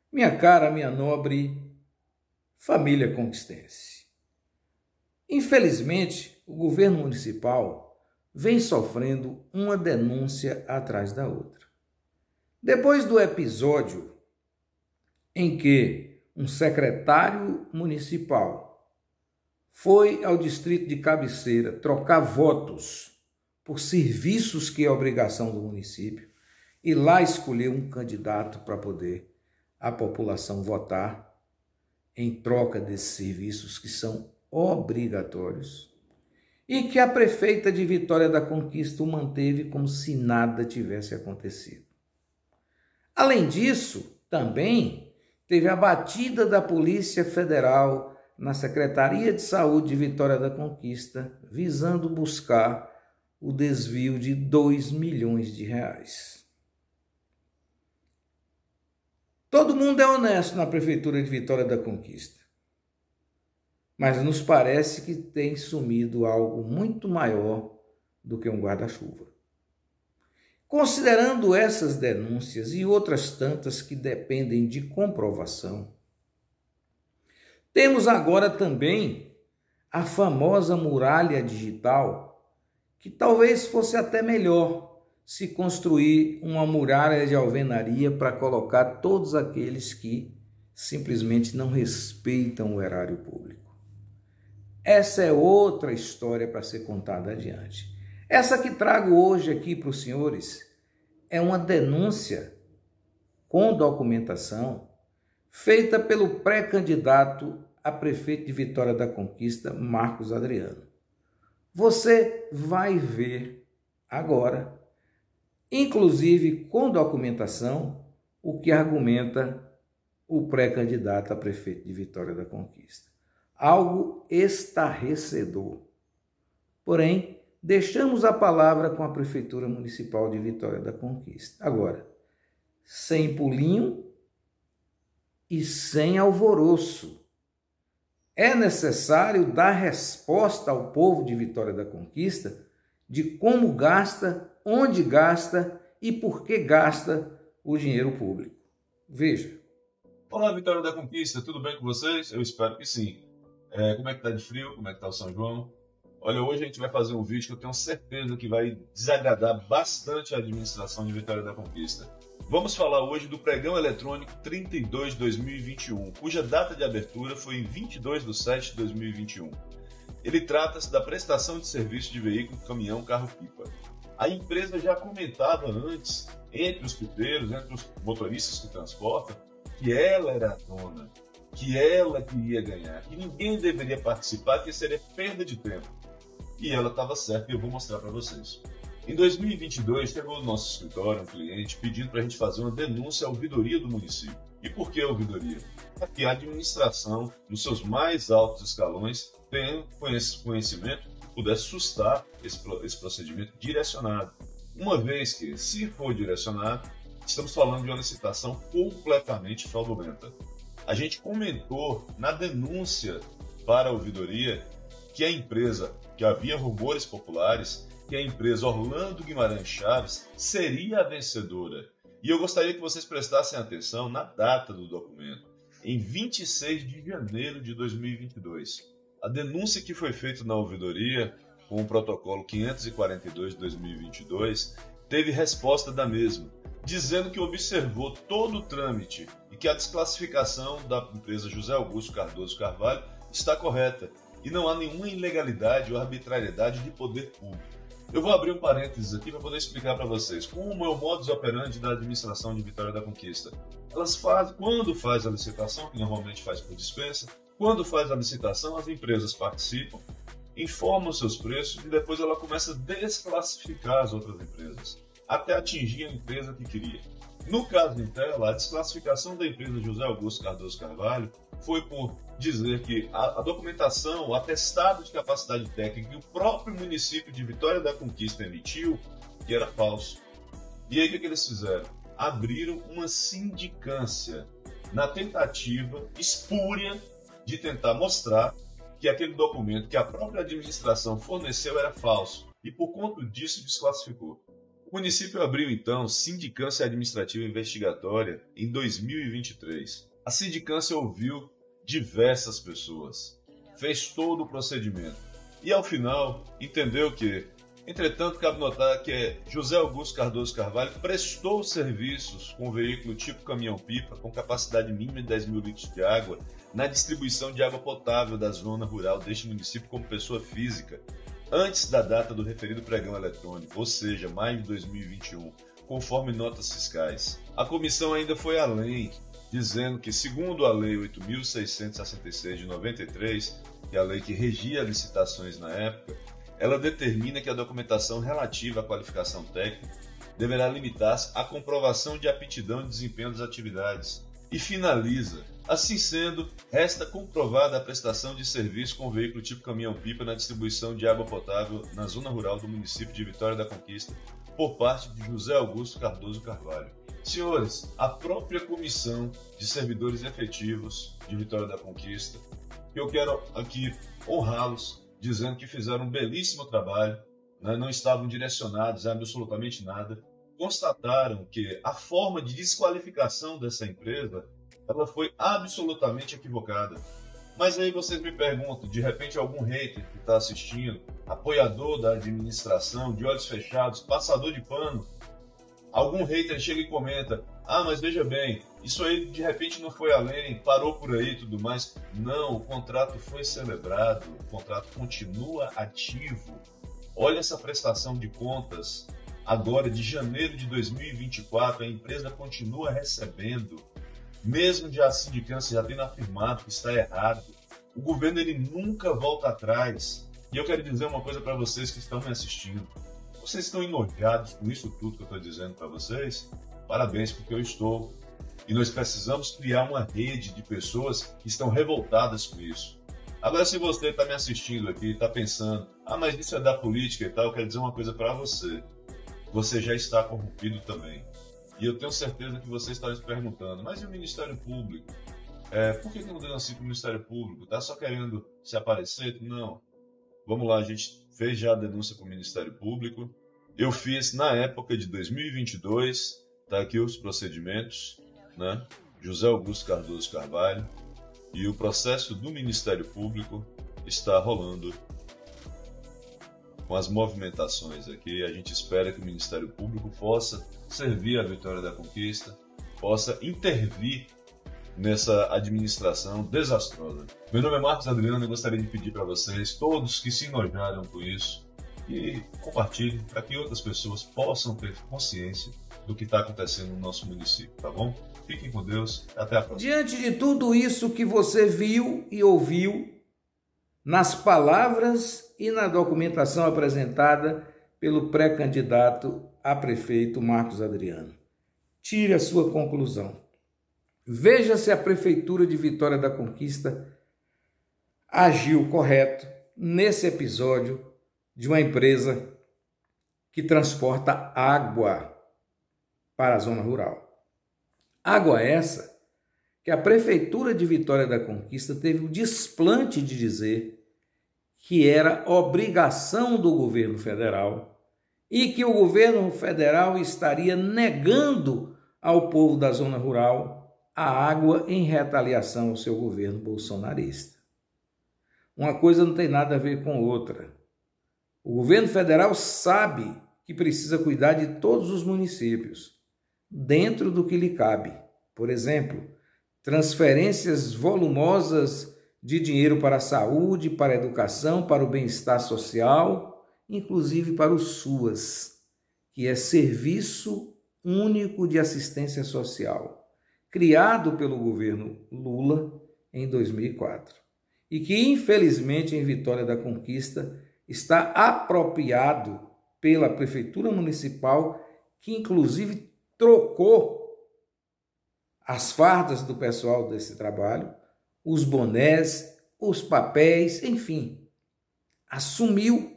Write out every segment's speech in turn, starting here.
Minha cara, minha nobre família conquistense. Infelizmente, o governo municipal vem sofrendo uma denúncia atrás da outra. Depois do episódio em que um secretário municipal foi ao distrito de Cabeceira trocar votos por serviços que é obrigação do município e lá escolher um candidato para poder a população votar em troca desses serviços que são obrigatórios e que a prefeita de Vitória da Conquista o manteve como se nada tivesse acontecido. Além disso, também teve a batida da Polícia Federal na Secretaria de Saúde de Vitória da Conquista, visando buscar o desvio de 2 milhões de reais. Todo mundo é honesto na Prefeitura de Vitória da Conquista, mas nos parece que tem sumido algo muito maior do que um guarda-chuva. Considerando essas denúncias e outras tantas que dependem de comprovação, temos agora também a famosa muralha digital, que talvez fosse até melhor se construir uma muralha de alvenaria para colocar todos aqueles que simplesmente não respeitam o erário público. Essa é outra história para ser contada adiante. Essa que trago hoje aqui para os senhores é uma denúncia com documentação feita pelo pré-candidato a prefeito de Vitória da Conquista, Marcos Adriano. Você vai ver agora, inclusive com documentação, o que argumenta o pré-candidato a prefeito de Vitória da Conquista. Algo estarrecedor. Porém, deixamos a palavra com a Prefeitura Municipal de Vitória da Conquista. Agora, sem pulinho e sem alvoroço. É necessário dar resposta ao povo de Vitória da Conquista de como gasta, onde gasta e por que gasta o dinheiro público. Veja. Olá, Vitória da Conquista, tudo bem com vocês? Eu espero que sim. Como é que tá de frio? Como é que tá o São João? Olha, hoje a gente vai fazer um vídeo que eu tenho certeza que vai desagradar bastante a administração de Vitória da Conquista. Vamos falar hoje do Pregão Eletrônico 32/2021, cuja data de abertura foi em 22/7/2021. Ele trata-se da prestação de serviço de veículo, caminhão, carro-pipa. A empresa já comentava antes, entre os pipeiros, entre os motoristas que transportam, que ela era a dona, que ela queria ganhar, que ninguém deveria participar, que seria perda de tempo. E ela estava certa e eu vou mostrar para vocês. Em 2022, chegou no nosso escritório um cliente pedindo para a gente fazer uma denúncia à ouvidoria do município. E por que a ouvidoria? Para que a administração, nos seus mais altos escalões, tenha conhecimento, pudesse sustar esse procedimento direcionado. Uma vez que, se for direcionado, estamos falando de uma licitação completamente fraudulenta. A gente comentou na denúncia para a ouvidoria que a empresa, que havia rumores populares, que a empresa Orlando Guimarães Chaves seria a vencedora. E eu gostaria que vocês prestassem atenção na data do documento, em 26 de janeiro de 2022. A denúncia que foi feita na ouvidoria, com o protocolo 542 de 2022, teve resposta da mesma, dizendo que observou todo o trâmite e que a desclassificação da empresa José Augusto Cardoso Carvalho está correta e não há nenhuma ilegalidade ou arbitrariedade de poder público. Eu vou abrir um parênteses aqui para poder explicar para vocês como é o modus operandi da administração de Vitória da Conquista. Elas fazem, quando faz a licitação, que normalmente faz por dispensa, quando faz a licitação, as empresas participam, informam seus preços e depois ela começa a desclassificar as outras empresas, até atingir a empresa que queria. No caso de Intela, a desclassificação da empresa José Augusto Cardoso Carvalho foi por dizer que a documentação, o atestado de capacidade técnica que o próprio município de Vitória da Conquista emitiu, que era falso. E aí o que eles fizeram? Abriram uma sindicância na tentativa espúria de tentar mostrar que aquele documento que a própria administração forneceu era falso e por conta disso desclassificou. O município abriu, então, sindicância administrativa investigatória em 2023. A sindicância ouviu diversas pessoas, fez todo o procedimento e, ao final, entendeu que, entretanto, cabe notar que José Augusto Cardoso Carvalho prestou serviços com veículo tipo caminhão-pipa com capacidade mínima de 10 mil litros de água na distribuição de água potável da zona rural deste município como pessoa física, antes da data do referido pregão eletrônico, ou seja, maio de 2021, conforme notas fiscais. A comissão ainda foi além, dizendo que, segundo a Lei 8.666 de 93, que é a lei que regia as licitações na época, ela determina que a documentação relativa à qualificação técnica deverá limitar-se à comprovação de aptidão e desempenho das atividades. E finaliza: assim sendo, resta comprovada a prestação de serviço com veículo tipo caminhão-pipa na distribuição de água potável na zona rural do município de Vitória da Conquista por parte de José Augusto Cardoso Carvalho. Senhores, a própria Comissão de Servidores Efetivos de Vitória da Conquista, que eu quero aqui honrá-los, dizendo que fizeram um belíssimo trabalho, né? Não estavam direcionados a absolutamente nada, constataram que a forma de desqualificação dessa empresa ela foi absolutamente equivocada. Mas aí vocês me perguntam, de repente algum hater que está assistindo, apoiador da administração, de olhos fechados, passador de pano, algum hater chega e comenta: ah, mas veja bem, isso aí de repente não foi além, parou por aí e tudo mais. Não, o contrato foi celebrado, o contrato continua ativo. Olha essa prestação de contas. Agora, de janeiro de 2024, a empresa continua recebendo, mesmo já a sindicância já tendo afirmado que está errado. O governo ele nunca volta atrás. E eu quero dizer uma coisa para vocês que estão me assistindo. Vocês estão enojados com isso tudo que eu estou dizendo para vocês? Parabéns, porque eu estou. E nós precisamos criar uma rede de pessoas que estão revoltadas com isso. Agora, se você está me assistindo aqui e está pensando: ah, mas isso é da política e tal, eu quero dizer uma coisa para você. Você já está corrompido também. E eu tenho certeza que você está se perguntando: mas e o Ministério Público? Por que não denuncia para o Ministério Público? Está só querendo se aparecer? Não. Vamos lá, a gente fez já a denúncia para o Ministério Público. Eu fiz na época de 2022, está aqui os procedimentos, né? José Augusto Cardoso Carvalho. E o processo do Ministério Público está rolando com as movimentações aqui. A gente espera que o Ministério Público possa servir a Vitória da Conquista, possa intervir nessa administração desastrosa. Meu nome é Marcos Adriano e gostaria de pedir para vocês, todos que se enojaram com isso, que compartilhem para que outras pessoas possam ter consciência do que está acontecendo no nosso município, tá bom? Fiquem com Deus, até a próxima. Diante de tudo isso que você viu e ouviu nas palavras e na documentação apresentada pelo pré-candidato a prefeito Marcos Adriano, tire a sua conclusão. Veja se a Prefeitura de Vitória da Conquista agiu correto nesse episódio de uma empresa que transporta água para a zona rural. Água essa que a Prefeitura de Vitória da Conquista teve o desplante de dizer que era obrigação do governo federal e que o governo federal estaria negando ao povo da zona rural a água em retaliação ao seu governo bolsonarista. Uma coisa não tem nada a ver com outra. O governo federal sabe que precisa cuidar de todos os municípios, dentro do que lhe cabe. Por exemplo, transferências volumosas de dinheiro para a saúde, para a educação, para o bem-estar social, inclusive para o SUAS, que é Serviço Único de Assistência Social, criado pelo governo Lula em 2004 e que, infelizmente, em Vitória da Conquista está apropriado pela Prefeitura Municipal, que inclusive trocou as fardas do pessoal desse trabalho, os bonés, os papéis, enfim, assumiu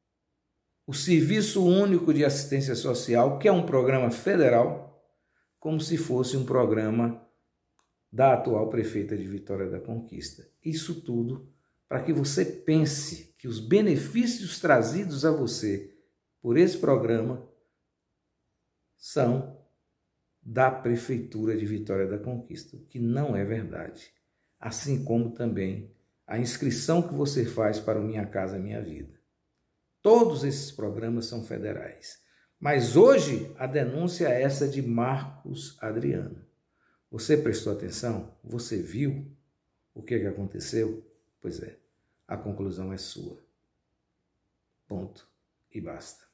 o Serviço Único de Assistência Social, que é um programa federal, como se fosse um programa da atual prefeita de Vitória da Conquista. Isso tudo para que você pense que os benefícios trazidos a você por esse programa são da Prefeitura de Vitória da Conquista, o que não é verdade. Assim como também a inscrição que você faz para o Minha Casa Minha Vida. Todos esses programas são federais. Mas hoje a denúncia é essa de Marcos Adriano. Você prestou atenção? Você viu o que aconteceu? Pois é, a conclusão é sua. Ponto e basta.